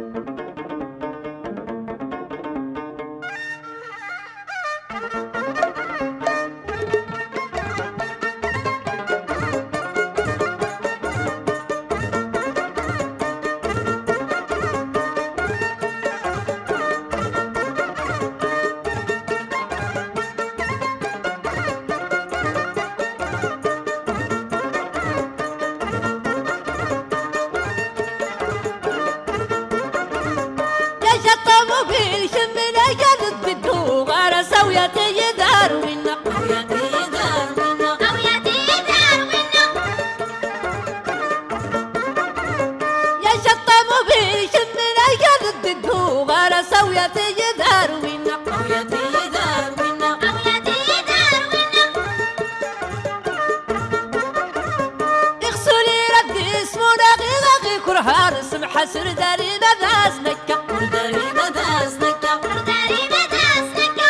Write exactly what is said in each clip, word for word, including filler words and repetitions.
حسر داري مداس نكا داري مداس نكا داري مداس نكا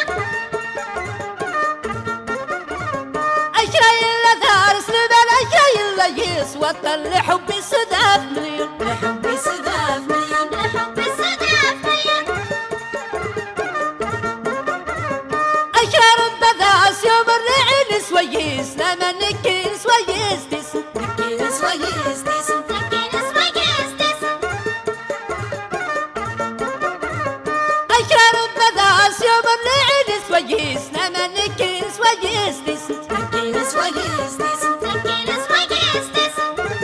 أشري إلا دارس لبن أشري إلا يسوى لحبي صداف مليون لحبي صداف مليون لحبي صداف مليون أشرار بداس يوم الرعين سويس لما نكين سويس تسن نكين سويس تسن ويس لما نكنس ويس تس نكنس ويس تس نكنس ويس تس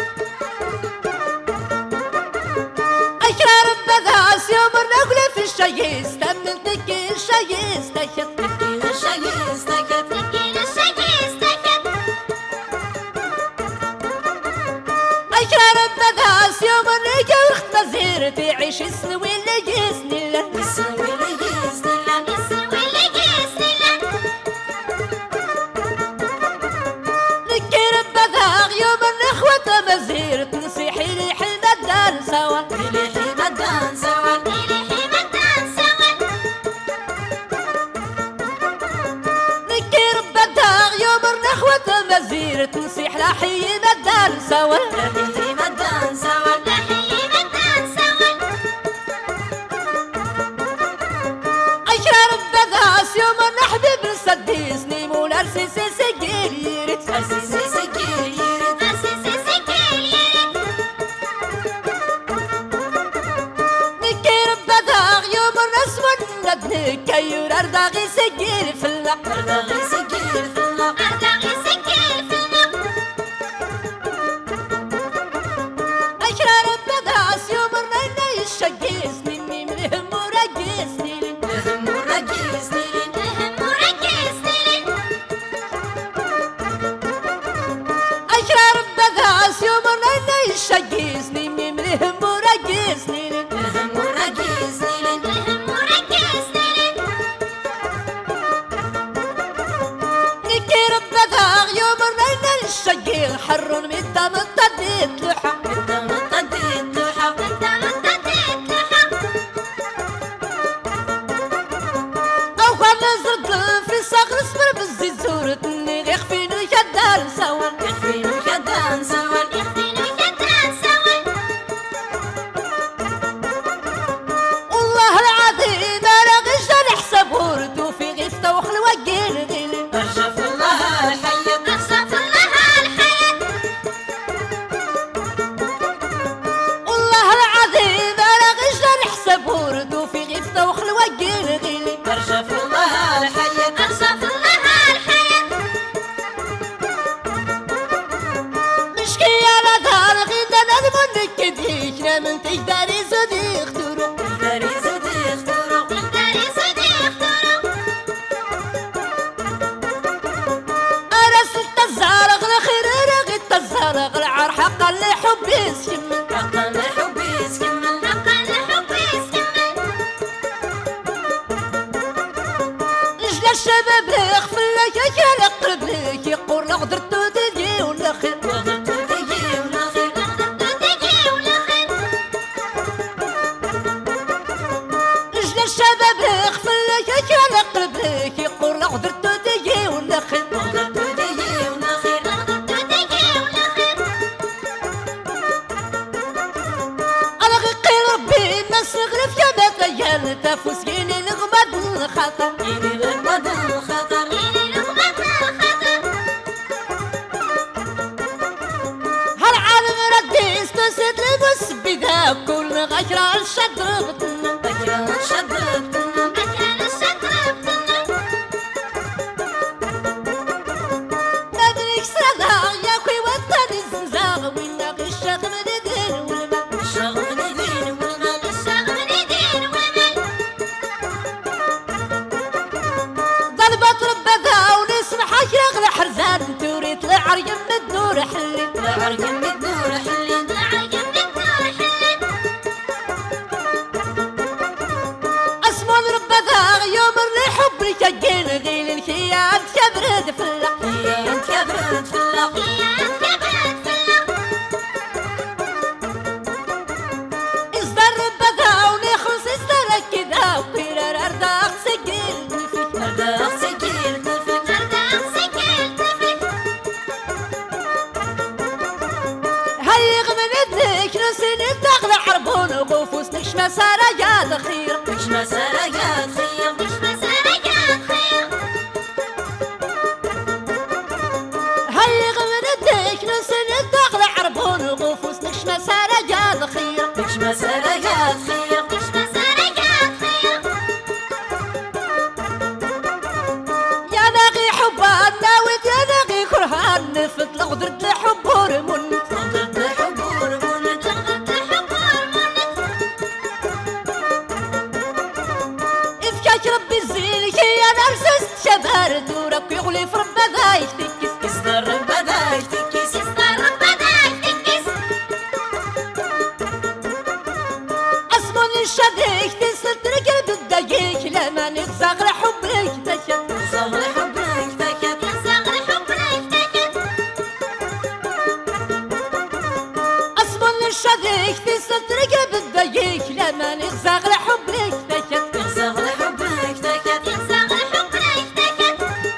أشرار بذاس يوم الرجل في الشيس تمن تكن شيس تكت تكن شيس تكت تكن شيس تكت أشرار بذاس يوم الرجل وقت مزير تعيش السنوي اللي جسني له السنوي اللي جسني له مزير تنصيحي لي حلمة دان سوا لي حلمة دان سوا لي حلمة دان سوا نكير بداغ يوم النخوة مزير تنصيح لا حلمة دان سوا لا حلمة دان سوا لا حلمة دان سوا أشرار بداس يوم النحبيب السديسني مول أرسيسي سجيل يريد أرسيسي سجيل يريد كي يردغي سجير في اللق يردغي سجير في اللق يردغي سجير في اللق أشرار بداس يوم الرنا يشجيسني ميم لهم ورجيسني لهم ورجيسني لهم ورجيسني أشرار بداس يوم الرنا يشجيسني ميم لهم ورجيسني لهم ورجيسني الشجير حر من دم الطديت لحى من دم الطديت لحى من دم الطديت لحى أو خان نزرد في صغر صبر بالزيت زورتني يخفينو يدان سوان يخفينو يدان سوان يخفينو يدان سوان والله العظيم أنا غشان حساب وردو في غيفته وخلوة جيل غيلي أرجف الله الحي أرجف أرجف الله الحياة أرجف الله الحياة مشكي على دار غيدا نضمن كديشنا من تجداري زودي اختورو تجداري زودي اختورو تجداري زودي اختورو أرسلت الزارق الخير رغيت الزارق العار حقا لحبي سكمل حقا لحبي سكمل حقا لحبي سكمل الشباب يغفل لك يقرب لك يقول قدرتو تجي ولا خير قدرتو تجي ولا خير قدرتو تجي ولا خير رجل الشباب يغفل لك يقرب لك يقول قدرتو تجي ولا خير قدرتو تجي ولا خير قدرتو تجي ولا خير ألغي ربي مسغ في يمك يا تفوس يلي الغمد الخطر يلي الغمد الخطر يلي الغمد الخطر هالعالم ردي استوسد لبس بدا كل غشرة الشدر بطنم غشرة الشدر بطنم غشرة الشدر بطنم مدرك سردا يا خوي وطني الزنزاغ وينا غشة من الدين والمال غشة من الدين والمال غشة من الدين والمال ضربت ربها ونسمح يغلى حرزان توريت العريم الدور حلي العريم الدور حلي العريم الدور حلي اسمون ربها يوم اللي حبك يجين غيل الخيام كبرد فلا خيام كبرد فلا خيام كبرد فلا اصدر ربها ونخلص اصدرك كذا وقرر ارضاق سجل نفك ارضاق سجل نفك ارضاق سجل نفك هيغ من الذكر سنين تغلى عربون وقفوس نكشمة سراجات خير نكشمة سراجات خير نكشمة سراجات خير هيغ من الذكر سنين تغلى عربون وقفوس نكشمة سراجات خير نكشمة سراجات خير نكشمة سراجات خير يا باغي حبان ناويت يا باغي كرهان نفت لغدرت لحب هرمون لغدرت لحب هرمون لغدرت لحب هرمون افكاك ربي الزين كي انا رسست شبار دورك يغلي في ربا ذايك تكس اصدر ربا ذايك تكس اصدر ربا ذايك تكس اسمون الشديك تسل ترقل بالدقيق لما نغزاغ لحبك تكت نغزاغ لحبك تكت نغزاغ لحبك تكت اسمون الشديك تسل ترقل بالدقيق لما نغزاغ لحبك تكت نغزاغ لحبك تكت نغزاغ لحبك تكت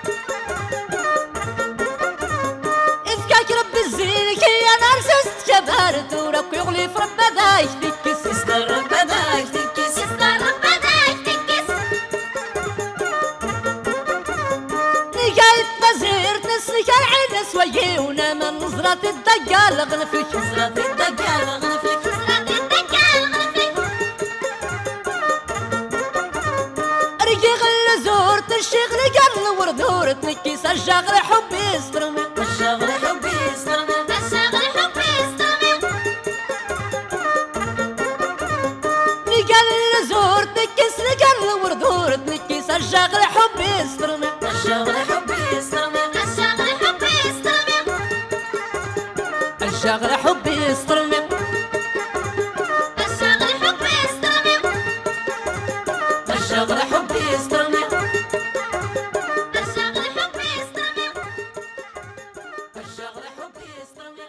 افكاك ربي الزين كي انا رسست شبار دورك يغلي في ربا ذايك تكس اصدر ربا ذايك تكس اصدر ربا ذايك تكس نقايت بزير تسلك العين سويه ونما نظرة الدقال غنفك نظرة الدقال غنفك نظرة الدقال غنفك رقيق اللزور تشغل قرن وردور تنكس الشغل حبي يسترمي الشغل حبي يسترمي الشغل حبي يسترمي نقال اللزور تنكس القرن وردور تنكس الشغل حبي يسترمي الشغل حبي يسترمي الشغل حبي يسترمي الشغل حبي يسترمي الشغل حبي يسترمي الشغل حبي يسترمي الشغل حبي يسترمي الشغل حبي يسترمي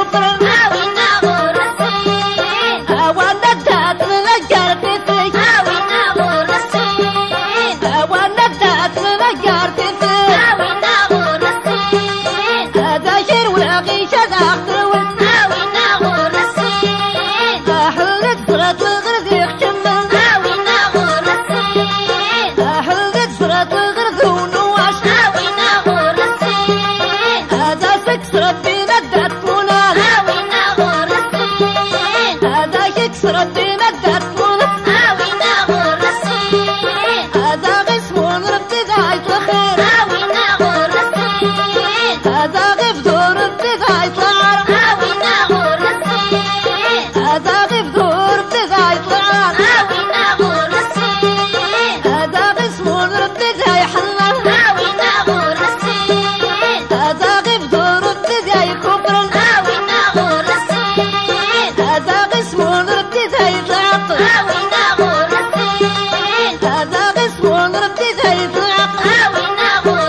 كفر هاوينا غرسين وانا دات من جارتي هاوينا غرسين وانا دات من جارتي هاوينا غرسين هذا شير ولاقي شذاق ولد هاوينا غرسين حلت صرت الغرد يخشمن هاوينا غرسين حلت صرت الغرد ونواش هاوينا غرسين هذا سكسر بينا دات منال هاوينا غرسين هذا يكسر بينا دات منال هاوينا غرسين هذا غسمون ربي ذايت الخير هاوينا غرسين هذا غفدور ربي ذايت العار هاوينا غرسين هذا غفدور ربي ذايت العار هاوينا غرسين هذا غسمون ربي ذاي حنان هاوينا غرسين هذا غفدور ربي ذاي كفر هاوينا غرسين هذا غسمون ربي ذاي العقل هاوينا غرسين هذا غسمون ربي ذاي العقل هاوينا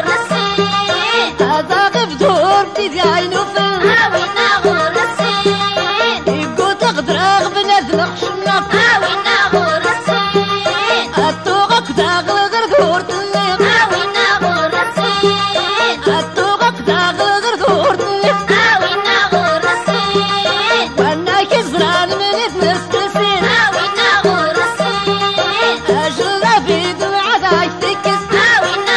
غرسين هذا غفدور ربي ذاي نفل هاوينا غرسين يقول تقدر اغبنا ذنخشنا هاوينا غرسين التوغك داغل غرغور تنيق هاوينا غرسين التوغك داغل غرغور تنيق هاوينا غرسين وانا كزران من اتنسكسين هاوينا غرسين اجل بيد العداك تكس هاوينا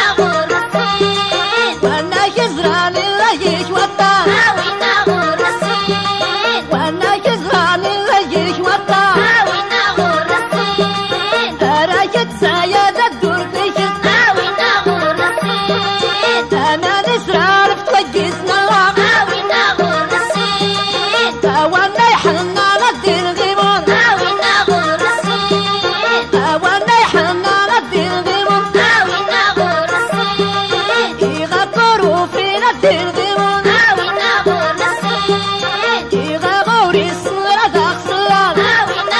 غرسين وانا كزران الرجيش وطا هاوينا غرسين وانا كزران الرجيش وطا هاوينا غرسين راكت سايد الدور تشس هاوينا غرسين انا نسرار فتوجسنا الله هاوينا غرسين وانا يحننا ندير غيمون هاوينا غرسين وانا يحننا ندير غيمون هاوينا غرسين يغطروا فينا ندير غيمون هاوينا غرسين يغاوري الصورة داخل صلال هاوينا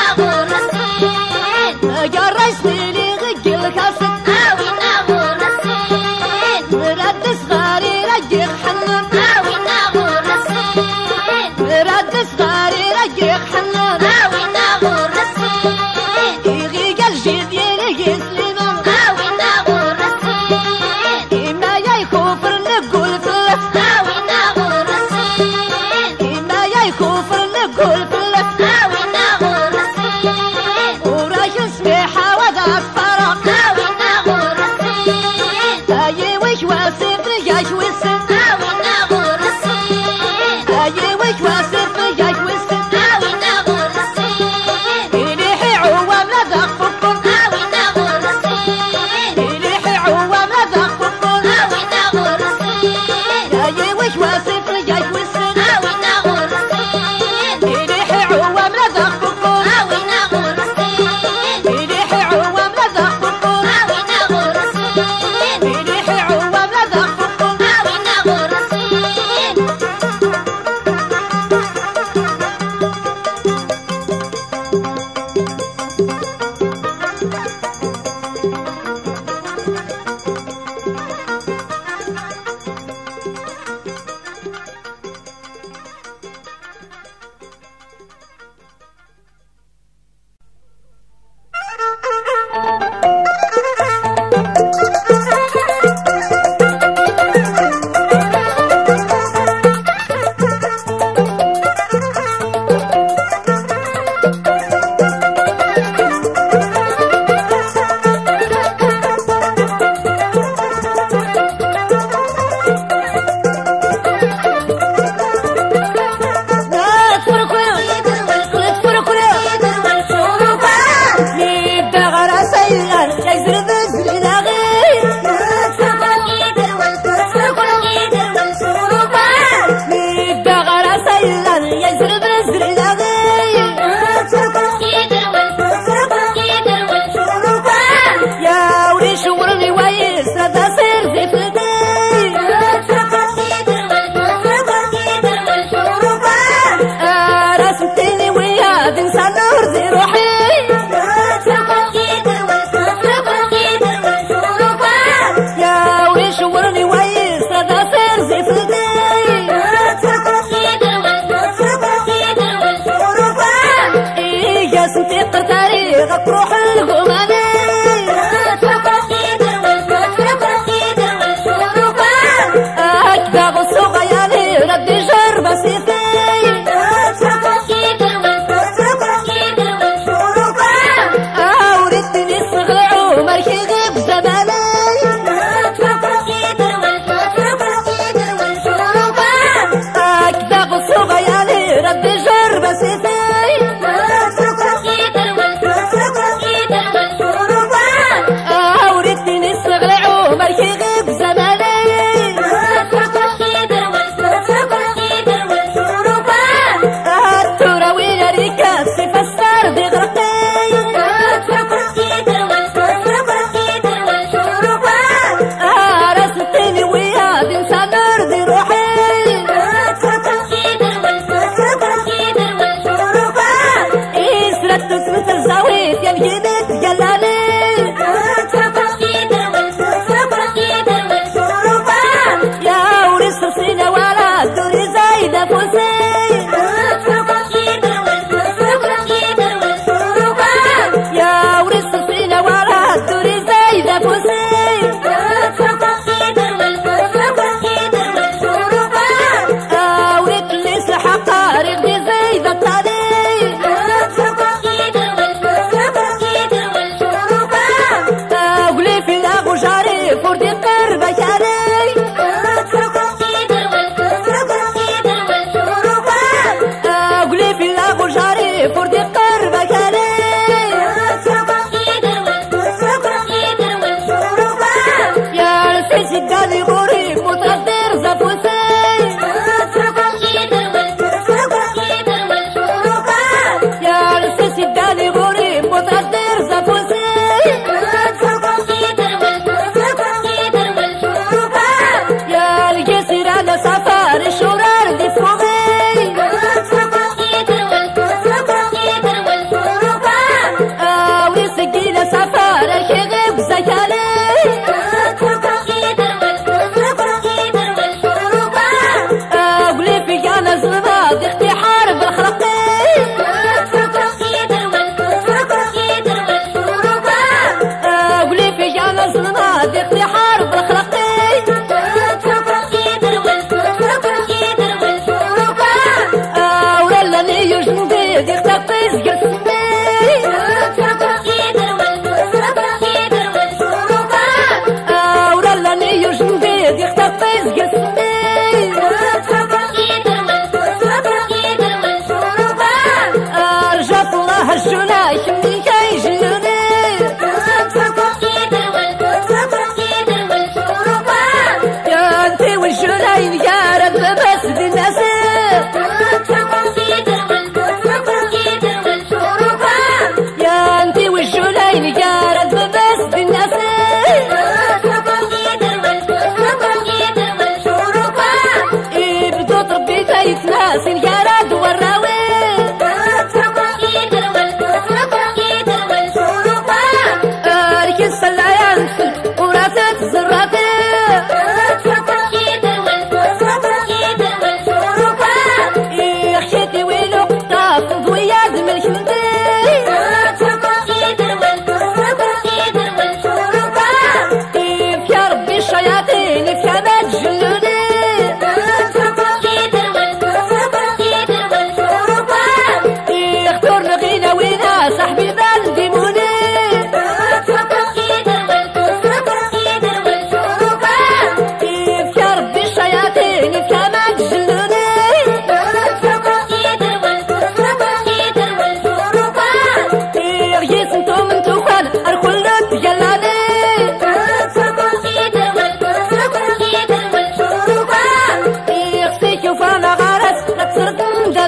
غرسين جرسني لي غجل كاسك هاوينا غرسين مرد صغاري رجيق حنون هاوينا غرسين مرد صغاري رجيق حنون هاوينا غرسين يغيق الجيد يلي سليمان هاوينا غرسين إما يكفر نقول فلس هاوينا غرسين إما يكفر نقول فلس هاوينا غرسين وراش سميحة وذاك فرق هاوينا غرسين أي وش واسف رجاش وسن هاوينا غرسين أي وش واسف رجاش وسن هاوينا غرسين إليحي عوام لذاك فكر هاوينا غرسين إليحي عوام لذاك فكر هاوينا غرسين أي وش واسف رجاش وسن هاوينا غرسين إليحي عوام لذاك فكر هاوينا غرسين إليحي عوام لذاك فكر هاوينا غرسين إليحي عوام لذاك فكر هاوينا غرسين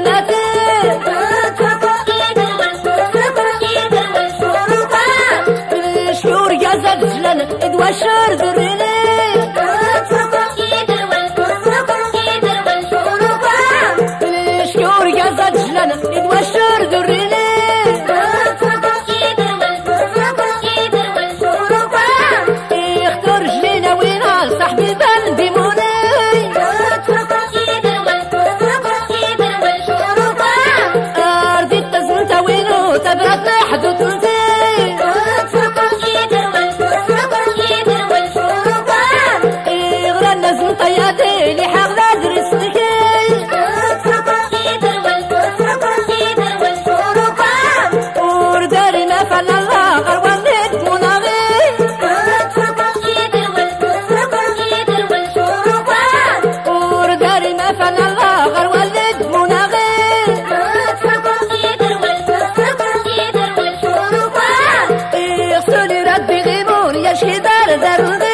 الشهر دريني الشهور قصد جلنا يدوى الشهر دريني يختار جلينا وينا صاحبي بان ديموني أرضي تزمنتا وينو تبرد حدود انتي طياتي اللي حاغلة درستكي ورداري ما فعل الله غروان ليك مناغي ورداري ما فعل الله غروان ليك مناغي يغسلي ردي غيمون يشكي دار دارودي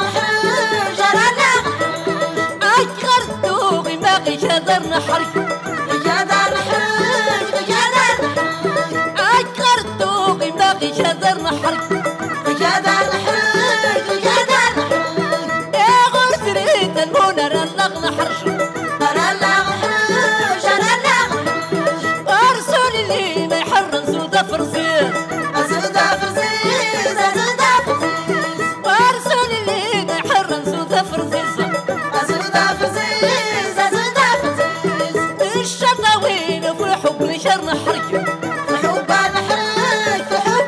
أكثر دوغي ما غيش هذا النحر غشادر نحرق غشادر نحرق غشادر نحرق يا غرس ريت المنى رلغ نحرش رلغ نحرش رلغ نحرش ورسول اللي ما يحرن سودا فرزيز سودا فرزيز سودا فرزيز ورسول اللي ما يحرن سودا فرزيز سودا فرزيز سودا فرزيز الشطاوين في الحب نشر نحرق في حب نحرق في حب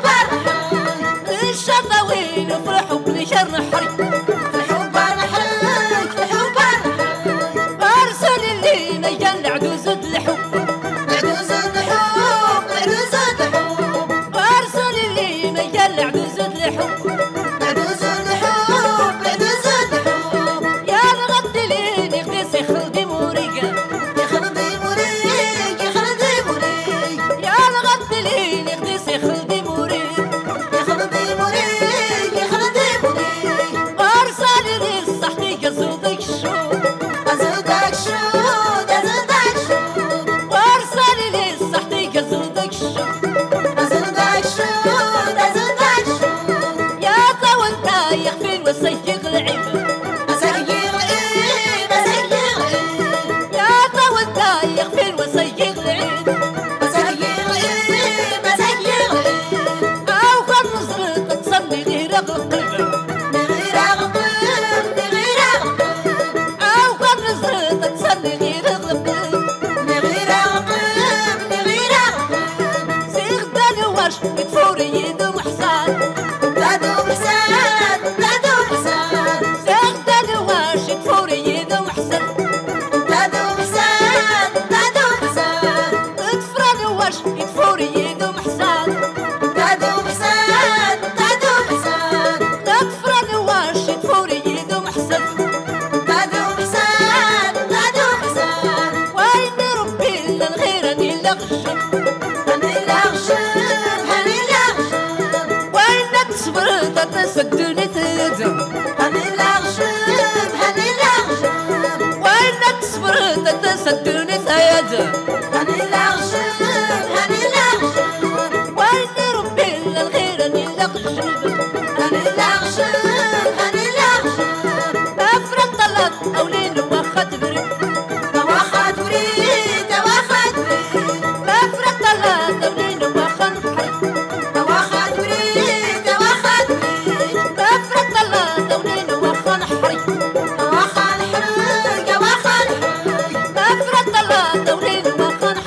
نحرق الشطاوين في الحب نشر نحرق في حب نحرق في حب نحرق ورسول اللي ما يجلع دوزد الحب عدوز الحب عدوز الحب ورسول اللي ما يجلع دوزد الحب عدوز الحب عدوز الحب يا الغدلين يغدس خلدي موريقا يخلدي مريق يخلدي مريق يا الغدلين يغدس خلدي موريق يخلدي مريق يخلدي مريق ورسال لي الصحتي قصودك الشوق أزودك شود أزودك شود ورسال لي الصحتي قصودك الشوق أزودك شود أزودك شود يا تو انت يخفين وسيق العيب أسير عيد أسير عيد يا تو انت يخفين وسيق العيب أسير عيد أسير عيد او كان نصرك تصلي غير القلب نغير غضب نغير غضب او كان نصرك تصلي غير القلب نغير غضب نغير غضب سيغ دلواش يدفوري يدو حسان دادو حسان دادو حسان سيغ دلواش يدفوري يدو حسن دادو حسان دادو حسان ادفرن واش يدفوري يدو حسان دادو حسان دادو حسان ادفرن واش يدفوري يدو حسن دادو حسان دادو حسان وين ربي الا الغيرني الا غشم هني لا غشم هني لا غشم وينك صبرت تسدني تيدم هني لا غشم هني لا غشم وينك صبرت تسدني تيدم هني لا غشم هني لا غشم وين ربي الا الغيرني الا غشم هني لا غشم هني لا غشم افرق طلق اولين واخد بريد واخد وريد واخد وريد افرق طلق اولين واخد حرق واخد وريد واخد وريد افرق طلق اولين واخد حرق واخد حرق واخد حرق افرق طلق اولين واخد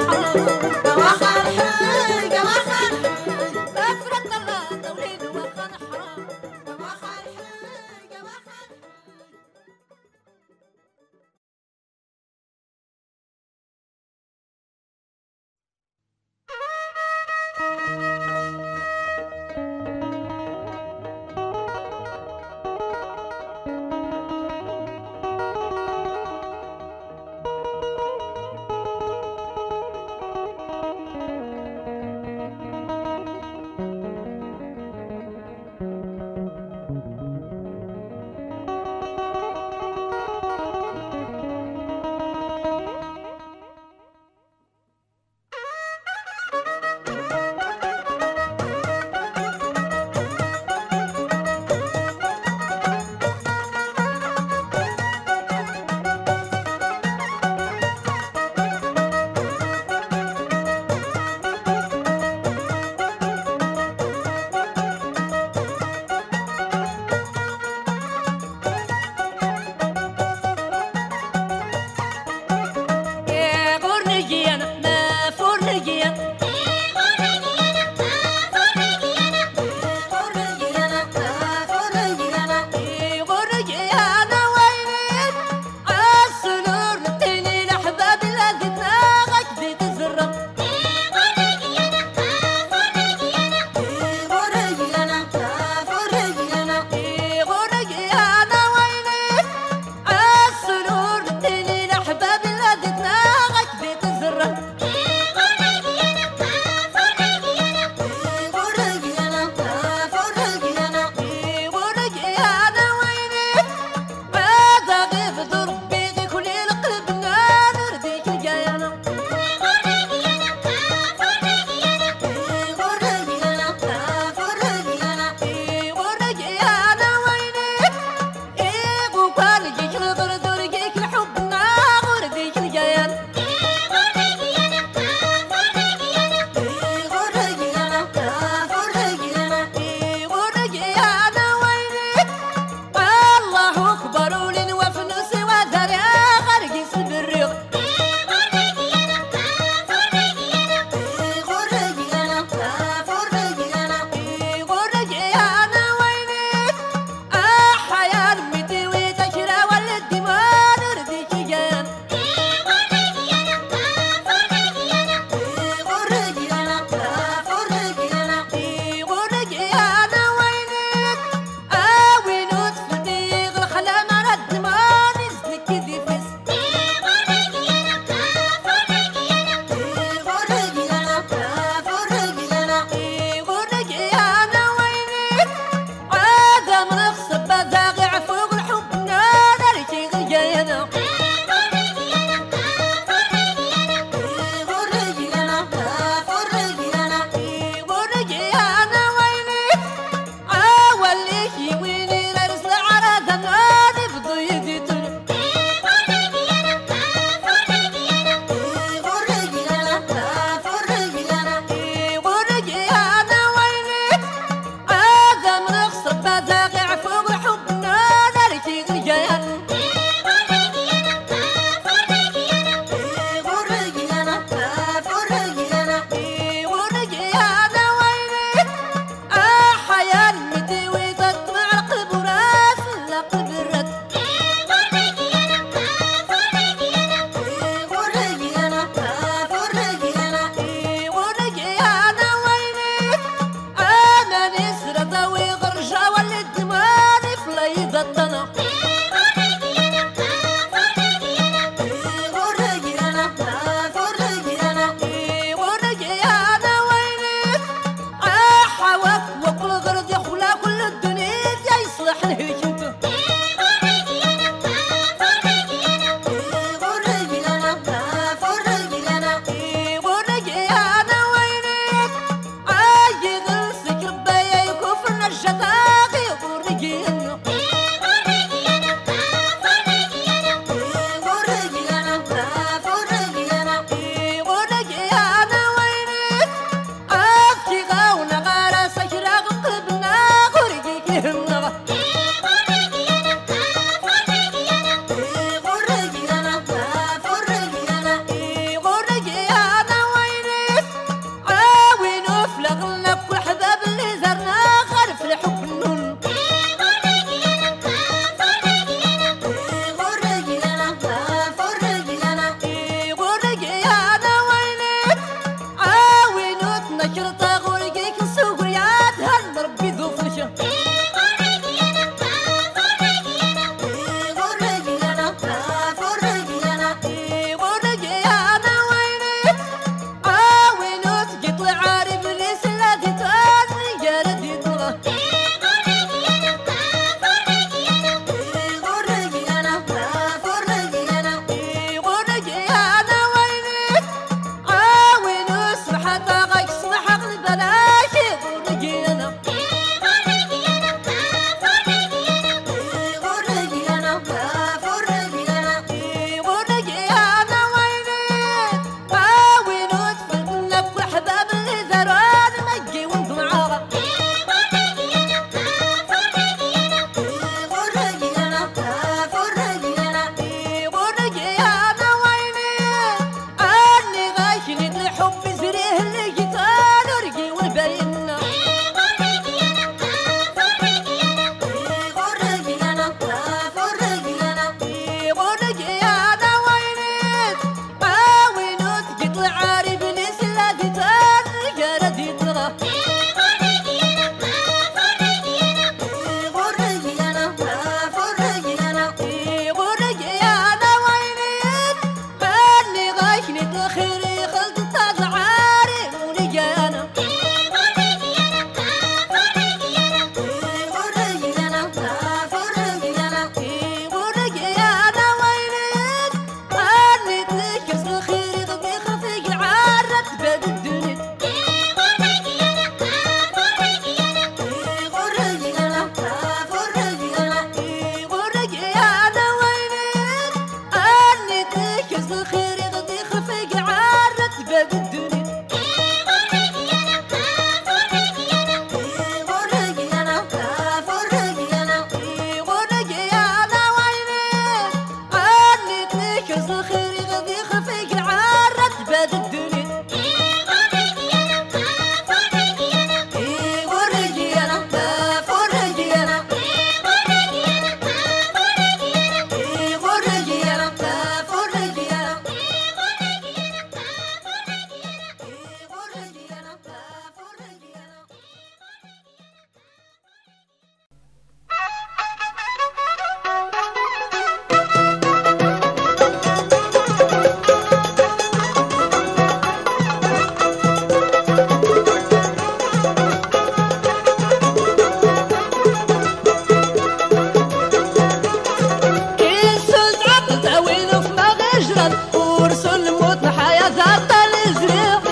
يا زاد الزريق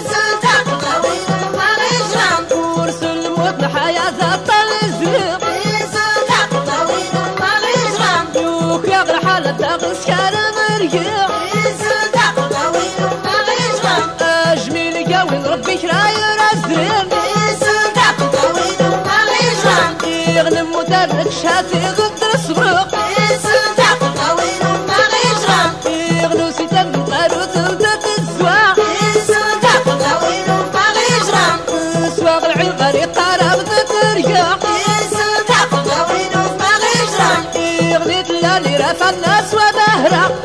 صدق طويل وما غيجران ورسل الموت يا زاد الزريق صدق طويل وما غيجران يوك يا غرحالة تغس كان مرقيق صدق طويل وما غيجران أجمل قوي ربي كراير الزريق صدق طويل وما غيجران يغنم مدرك شاتي غد الصبرق صدق طويل وما غيجران يغنو سيتم طارو تلتت الزواق صدق طويل وما غيجران سواق العين غريقة رابطة ترقاق صدق طويل وما غيجران يغني تلالي رافع الناس وبهرق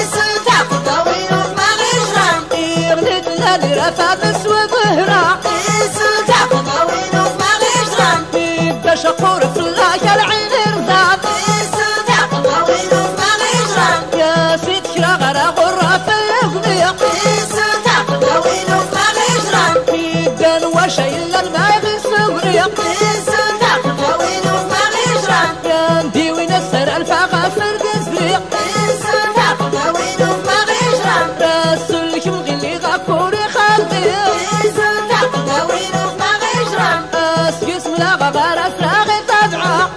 صدق طويل وما غيجران يغني تلالي رافع الناس وبهرق صدق طويل وما غيجران يبدا شقور في الله العين رضاق صدق طويل وما غيجران يا سيد كرا غرا غرة في يغنيق صدق طويل وما غيجران يبدا نواشا إلا الماء غيصغريق صدق طويل وما غيجران يا نديوي نسر الفاقة فرد زريق صدق طويل وما غيجران راسل لك مغلي غاكوري خالديق صدق طويل وما غيجران اسقس ملاغا غارة سراغي طبعا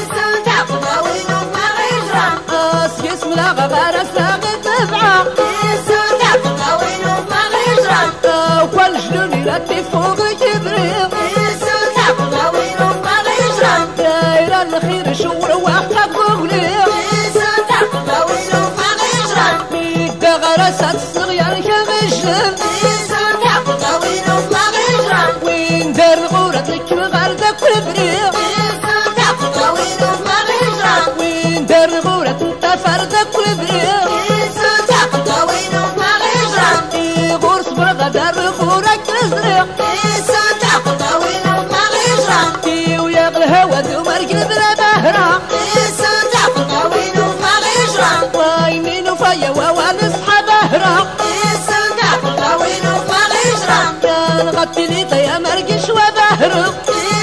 صدق طويل وما غيجران اسقس ملاغا غارة سراغي طبعا صدق طويل وما غيجران وكل جنوني رتي فوق الكبريق صدق طويل وما غيجران دايرة الخير شغل وحقك بغليق صدق طويل وما غيجران ميدا غرسات الصغيان كغجل صدق طويل وما غيجران وين دار الغورة لك مغاردك والبريق صدق طويل وما غيجران وين دار الغورة انت فردك والبريق صدق طويل وما غيجران غور صبر غدار الغورة كرزريق صدق طويل وما غيجران ويغل الهوا دومر قلب بهرة صدق طويل وما غيجران ويمين وفيا ووالس بهرة صدق طويل وما غيجران كان غطي لي طيا مرقش وبهرة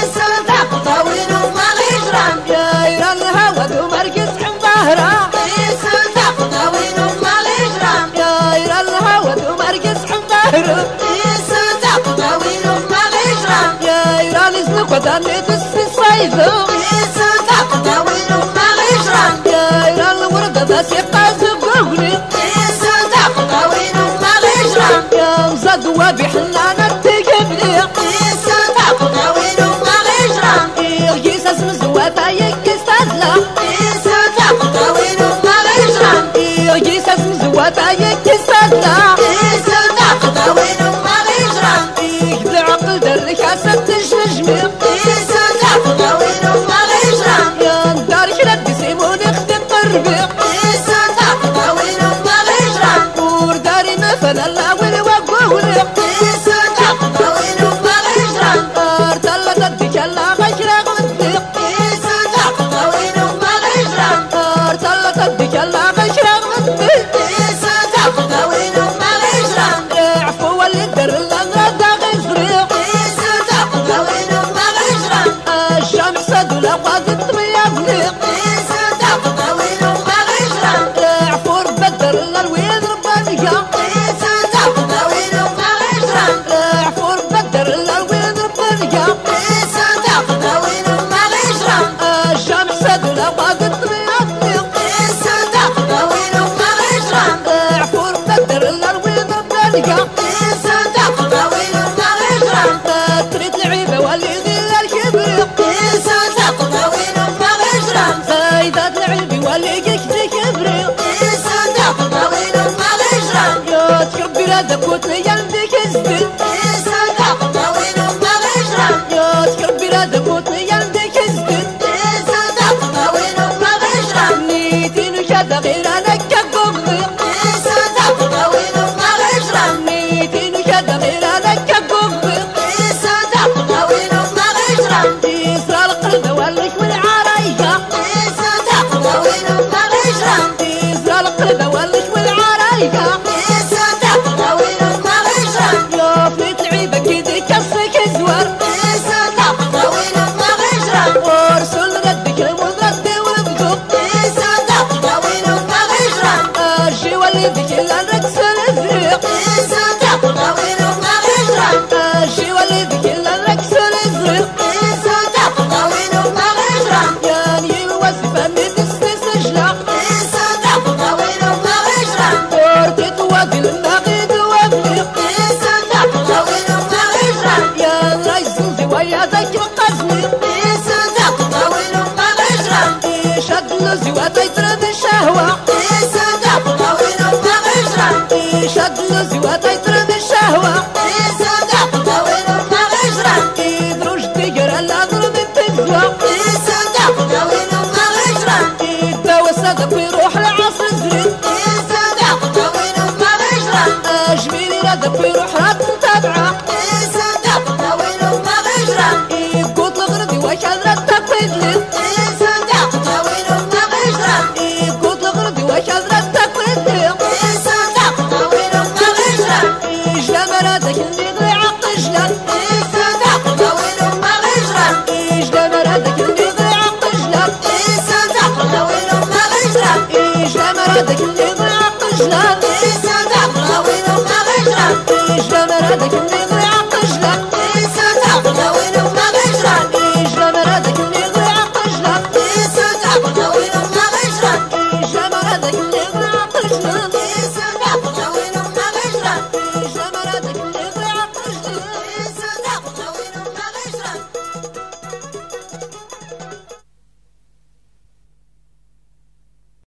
صدق طويل وما غيجران يا يرى الهوا دومر قسحم بهرة صدق طويل وما غيجران يا يرى الهوا دومر قسحم بهرة صدق طويل وما غيجران يا يرى نزلك وداني تسي صيدو صدق طويل وما غيجران يا يرى الوردة بس يقازو قوغلي صدق طويل وما غيجران يا مزاد وبحنانة تقبلي صدق طويل وما غيجران يغيس اسم زواتا يكس تزلا صدق طويل وما غيجران يغيس اسم زواتا يكس تزلا صدق طويل وما غيجران يقبل عقل درك عسد تجمجمي صدق طويل وما غيجران يا ندار كلا سيمون يخدم قربي صدق طويل وما غيجران ورداري مثلا لا وين وقولي صدق طويل وما غيجران ارتلا تدك لا غير غدي صدق طويل وما غيجران ارتلا تدك لا غير غدي صدق طويل وما غيجران عفوا اللي در لنا دا غير صدق طويل وما غيجران الشمس صدولا قادت ميابني صدق طويل وما غيجران عفور بدر الوين ربانيا صدق طويل وما غيجران عفور بدر الوين ربانيا صدق طويل وما غيجران الشمس صدولا قادت ميابني صدق طويل وما غيجران عفور بدر الوين ربانيا صدق طويل وما غيجران تريد لعيبة واللي غير الكبريق صدق طويل وما غيجران زايدات لعيبي واللي يكفي كبريق صدق طويل وما غيجران يا تكبر هذاك وتيندك الزبد صدق طويل وما غيجران يا تكبر هذاك وتيندك الزبد صدق طويل وما غيجران نيتين كذا غير انا كقبري صدق طويل وما غيجران نيتين كذا غير انا كقبري صدق طويل وما غيجران يسرى القلب والك والعرايقة صدق طويل وما غيجران يسرى القلب والك والعرايقة صدق طويل وما غيجران يا في يا ذاك القزمي يسودق طويل وما غجرة شد الزوات يطرد الشهوة يسودق طويل وما غجرة شد الزوات يطرد الشهوة يسودق طويل وما غجرة دروج تقرا لا ضرب التقوى يسودق طويل وما غجرة الدواء صدق يروح العصر الزريد يسودق طويل وما غجرة جميل يردك ويروح راد متابعة يسودق طويل وما غجرة قلت الغردي وكان ردك ويدلل يسودق طويل وما غجرة قلت الغردي وكان ردك ويدلل يسودق طويل وما غجرة جلا مرادك اللي يغلي عقد جلال يسودق طويل وما غجرة جلا مرادك اللي يغلي عقد جلال يسودق طويل وما غجرة جلا مرادك اللي يغلي عقد جلال يسودق طويل وما غجرة جلا مرادك اللي يغلي عقد جلال يسودق طويل وما غجرة جلا مرادك اللي يغلي عقد جلال يسودق طويل وما غجرة جلا مرادك اللي يغلي عقد جلال